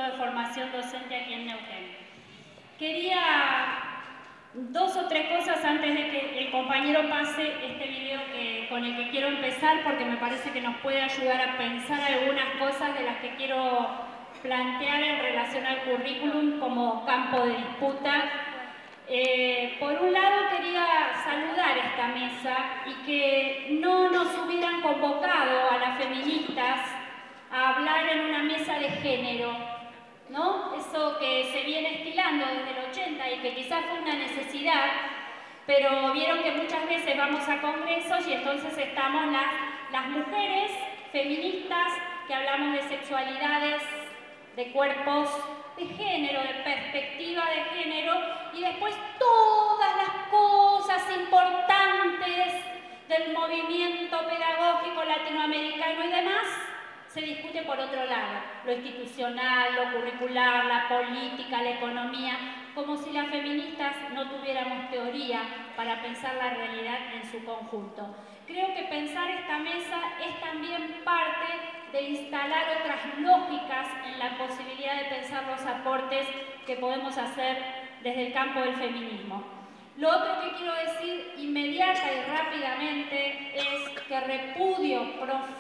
de Formación Docente aquí en Neuquén. Quería dos o tres cosas antes de que el compañero pase este video con el que quiero empezar, porque me parece que nos puede ayudar a pensar algunas cosas de las que quiero plantear en relación al currículum como campo de disputa. Por un lado quería saludar esta mesa y que no nos hubieran convocado a las feministas a hablar en una mesa de género, ¿no? Eso que se viene estilando desde el 80 y que quizás fue una necesidad, pero vieron que muchas veces vamos a congresos y entonces estamos las mujeres feministas que hablamos de sexualidades, de cuerpos, de género, de perspectiva de género, y después todas las cosas importantes del movimiento pedagógico latinoamericano y demás se discute por otro lado, lo institucional, lo curricular, la política, la economía, como si las feministas no tuviéramos teoría para pensar la realidad en su conjunto. Creo que pensar esta mesa es también parte de instalar otras lógicas en la posibilidad de pensar los aportes que podemos hacer desde el campo del feminismo. Lo otro que quiero decir inmediata y rápidamente es que repudio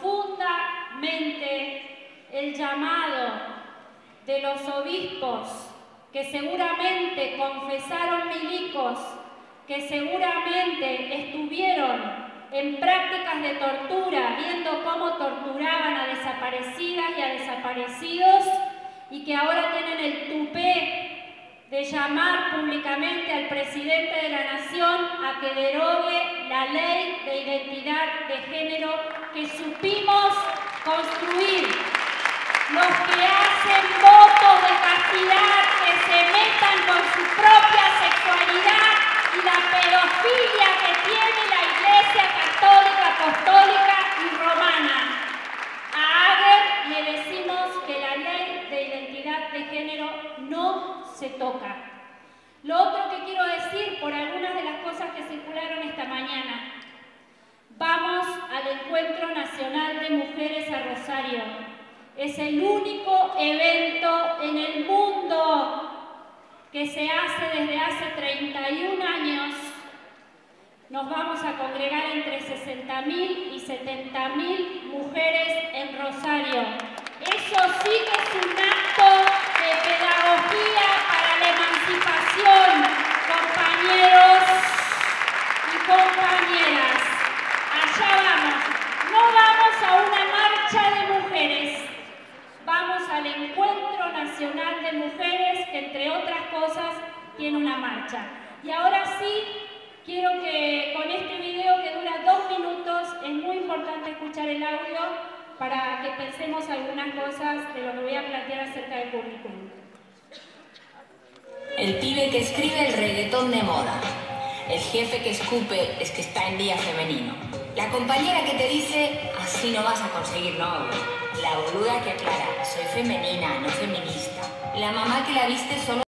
profundamente el llamado de los obispos que seguramente confesaron milicos, que seguramente estuvieron en prácticas de tortura, viendo cómo torturaban a desaparecidas y a desaparecidos, y que ahora tienen el tupé de llamar públicamente al presidente de la Nación a que derogue la ley de identidad de género que supimos construir. Los que hacen votos de castidad, que se metan con su propia sexualidad y la pedofilia que tiene la Iglesia Católica, Apostólica y Romana. A Ager le decimos que la ley de identidad de género no se toca. Lo otro que quiero decir, por algunas de las cosas que circularon esta mañana, vamos al Encuentro Nacional de Mujeres a Rosario. Es el único evento en el mundo que se hace desde hace 31 años. Nos vamos a congregar entre 60.000 y 70.000 mujeres en Rosario. Eso sí que es un acto de pedagogía para la emancipación, compañeros y compañeras. Allá vamos. No vamos a una marcha de mujeres. Vamos al Encuentro Nacional de Mujeres, que entre otras cosas tiene una marcha. Y ahora sí, quiero que con este video que dura 2 minutos, es muy importante escuchar el audio para que pensemos algunas cosas de lo que voy a plantear acerca del currículum. El pibe que escribe el reggaetón de moda. El jefe que escupe es que está en día femenino. La compañera que te dice, así no vas a conseguir novio. La boluda que aclara, soy femenina, no feminista. La mamá que la viste solo